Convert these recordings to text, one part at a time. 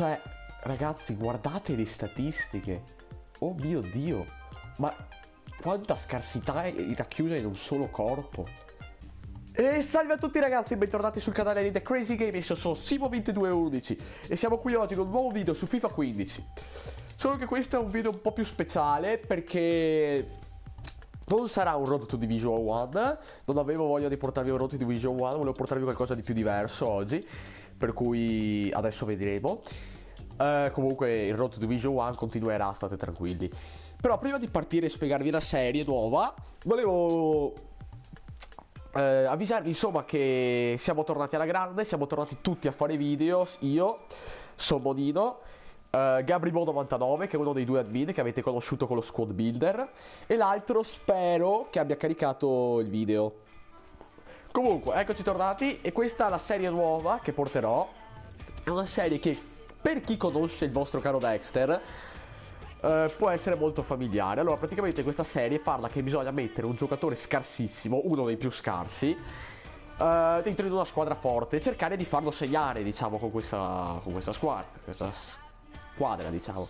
Cioè, ragazzi, guardate le statistiche. Oh mio Dio. Ma quanta scarsità è racchiusa in un solo corpo. E salve a tutti ragazzi, bentornati sul canale di The Crazy Game. Io sono Simo2211 e siamo qui oggi con un nuovo video su FIFA 15. Solo che questo è un video un po' più speciale perché non sarà un Road to Division 1. Non avevo voglia di portarvi un Road to Division 1, volevo portarvi qualcosa di più diverso oggi, per cui adesso vedremo. Comunque il Road to Division 1 continuerà, state tranquilli. Però prima di partire e spiegarvi la serie nuova, volevo avvisarvi insomma che siamo tornati alla grande, siamo tornati tutti a fare video. Io, Somonino, Gabribo99, che è uno dei due admin che avete conosciuto con lo squad builder, e l'altro spero che abbia caricato il video. Comunque, eccoci tornati, e questa è la serie nuova che porterò. È una serie che, per chi conosce il vostro caro Dexter, può essere molto familiare. Allora, praticamente questa serie parla che bisogna mettere un giocatore scarsissimo, uno dei più scarsi, dentro di una squadra forte, e cercare di farlo segnare, diciamo, con questa squadra, diciamo.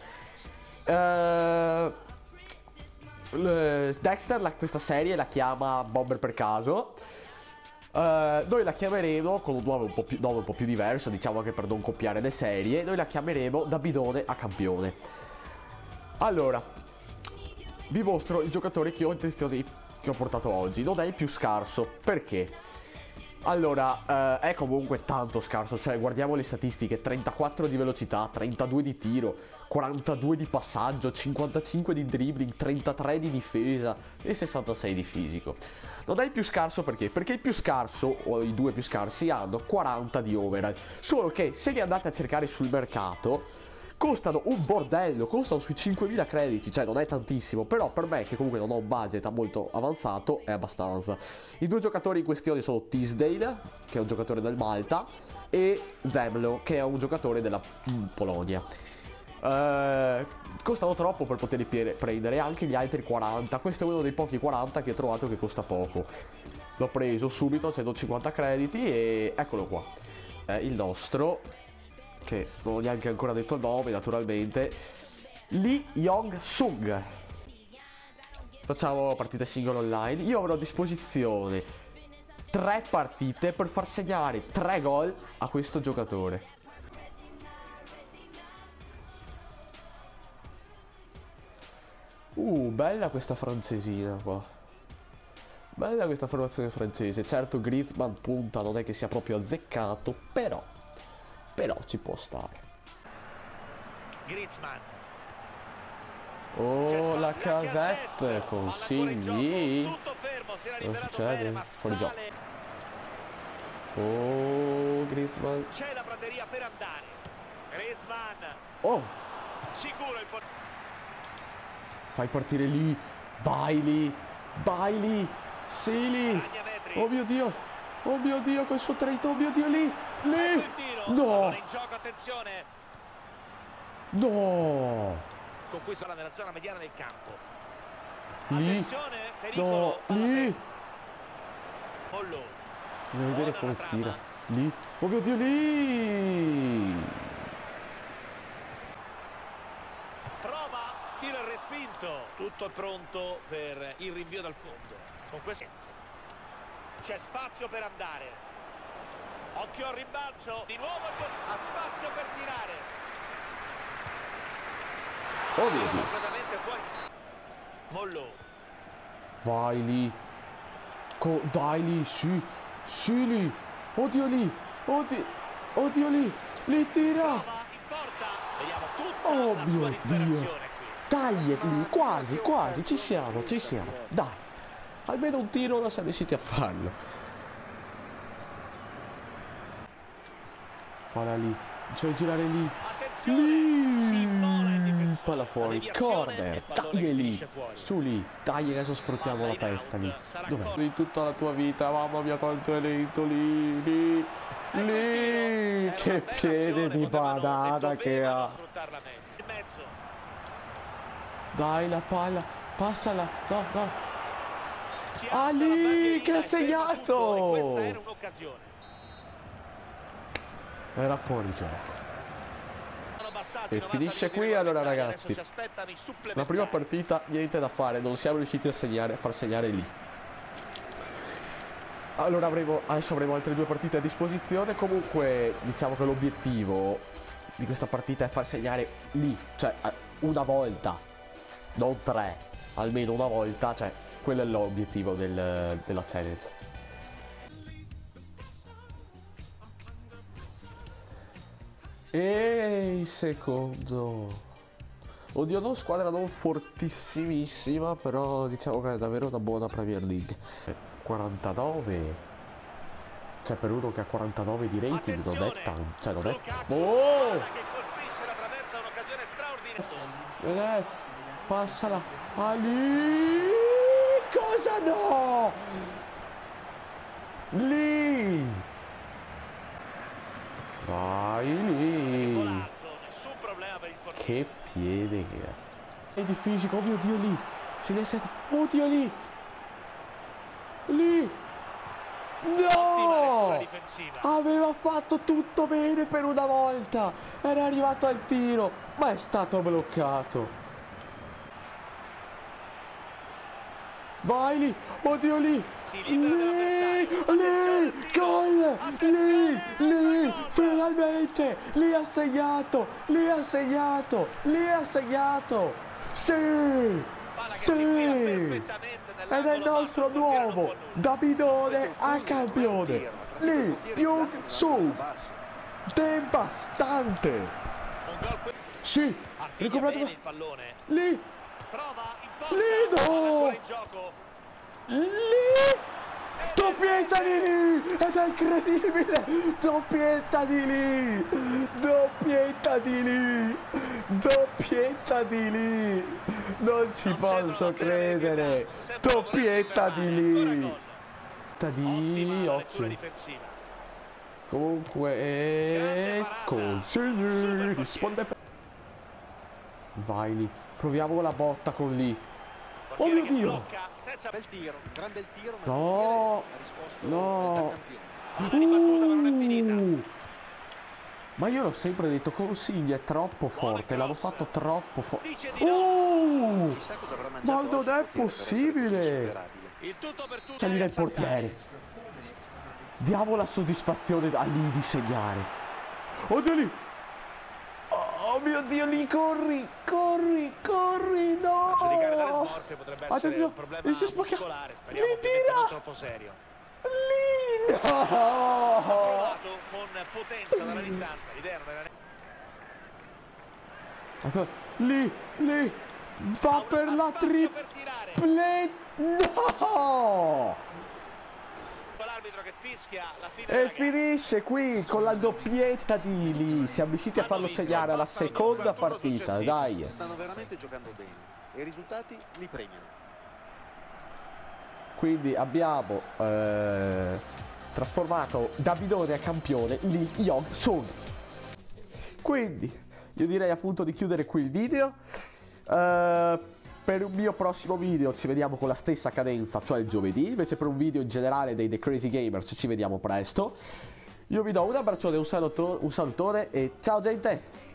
Dexter questa serie la chiama Bomber per caso. Noi la chiameremo con un nome un po' più diverso, diciamo, anche per non copiare le serie. Noi la chiameremo da bidone a campione. Allora, vi mostro il giocatore che ho portato oggi. Non è il più scarso, perché? Allora, è comunque tanto scarso. Cioè, guardiamo le statistiche: 34 di velocità, 32 di tiro, 42 di passaggio, 55 di dribbling, 33 di difesa e 66 di fisico. Non è il più scarso perché? Perché il più scarso, o i due più scarsi, hanno 40 di overall. Solo che se li andate a cercare sul mercato costano un bordello, costano sui 5.000 crediti, cioè non è tantissimo, però per me, che comunque non ho un budget molto avanzato, è abbastanza. I due giocatori in questione sono Tisdale, che è un giocatore del Malta, e Zemlo, che è un giocatore della Polonia. Costano troppo per poterli prendere, anche gli altri 40. Questo è uno dei pochi 40 che ho trovato che costa poco. L'ho preso subito a 150 crediti e eccolo qua. Il nostro, che non ho neanche ancora detto il nome, naturalmente, Lee Yong-sung. Facciamo partita singola online. Io avrò a disposizione 3 partite per far segnare 3 gol a questo giocatore. Bella questa francesina qua. Bella questa formazione francese. Certo, Griezmann punta non è che sia proprio azzeccato, però ci può stare. Griezmann. Oh, la casette con Sigli. Tutto fermo, si era Cosa liberato succede? bene, ma Fuori gioco. sale. Oh, Griezmann. C'è la prateria per andare. Griezmann. Oh, Sicuro il portiere. fai partire lì. Vai lì. Sili. Oh mio Dio. Oh mio Dio, col suo trito. Oh mio Dio, lì. Ecco il tiro. No. Allora in gioco, attenzione. No. Con cui sarà nella zona mediana del campo. Lì. Attenzione, pericolo. No, lì. Pollo. Devo vedere come tira. Lì. Oh mio Dio, lì. Prova, tiro e respinto. Tutto è pronto per il rinvio dal fondo. Con questo c'è spazio per andare. Occhio al rimbalzo. Di nuovo ha spazio per tirare. Oh mio Dio. Completamente fuori. Mollo. Vai lì. Dai lì, sì lì. Oddio lì. Oddio lì. Lì tira. Prova in porta. Vediamo tutta Oh la mio sua disperazione Dio. qui. Dai, lì, quasi. Ci siamo. Dai. Almeno un tiro non siamo riusciti a farlo. Guarda lì. Cioè girare lì. Attenzione. Si immola il difensore. Palla fuori. Corner. Dai lì. Su lì. Dai, adesso sfruttiamo la testa lì. Dov'è? Lì tutta la tua vita. Mamma mia quanto è lento lì. Che piede di banana che ha. Dai la palla. Passala. No. Ah lì, che ha segnato! Questa era un'occasione. Era fuori gioco. passati, E 90 finisce minuti qui allora regolamentari, ragazzi. adesso ci aspettano i supplementari. La prima partita niente da fare, non siamo riusciti a far segnare lì. Allora adesso avremo altre 2 partite a disposizione. Comunque diciamo che l'obiettivo di questa partita è far segnare lì, cioè una volta, non 3, almeno una volta, cioè quello è l'obiettivo della challenge. E il secondo, oddio, non squadra non fortissimissima, però diciamo che è davvero una buona Premier League. 49, cioè per uno che ha 49 di rating non è tanto, cioè non è... Oh! Che colpisce la traversa, un'occasione straordinaria. Passala, Ali, cosa no? Lì, vai lì, Nessun problema per il portiere. che piede che è. E di fisico, oh mio Dio, lì, si ne sente, oddio lì, lì, no, aveva fatto tutto bene per una volta, era arrivato al tiro, ma è stato bloccato. Vai lì, oddio lì, lì, gol, lì, finalmente, lì ha segnato, sì, sì, ed è il nostro nuovo Davidone a campione, lì, Young-soo, devastante, sì, recuperato il pallone. lì, Prova in porta. lì, no, in gioco. lì, doppietta di lì, ed è incredibile, doppietta di lì, non ci posso credere, doppietta di lì, occhio, comunque, ecco, sì, risponde, vai lì, proviamo la botta con lì, oh mio Dio, Bel tiro, gran bel tiro, ma no, ha risposto no, da battuta, ma non è finita. ma io l'ho sempre detto, Consiglio è troppo forte, l'hanno fatto troppo forte. Chissà cosa avrà mangiato Ma non è possibile! Il tutto per tutto. Salire il portiere. Diamo la soddisfazione a lì di segnare. Oddio lì! Oh mio Dio, lì corri, no! Giudicare dalle smorfie potrebbe essere un problema muscolare, speriamo ovviamente non troppo serio. Lì, no! Ha provato con potenza dalla distanza, l'idea non era... Lì, va per la triple, no! L'arbitro che fischia la fine e finisce qui con la doppietta di lì, siamo riusciti a farlo segnare alla seconda partita, dai! Stanno veramente giocando bene e i risultati li premiano. Quindi abbiamo trasformato Davidone a campione Lee Young-soo. Quindi io direi appunto di chiudere qui il video. Per un mio prossimo video ci vediamo con la stessa cadenza, cioè il giovedì. Invece per un video in generale dei The Crazy Gamers ci vediamo presto. Io vi do un abbraccione, un salutone e ciao gente!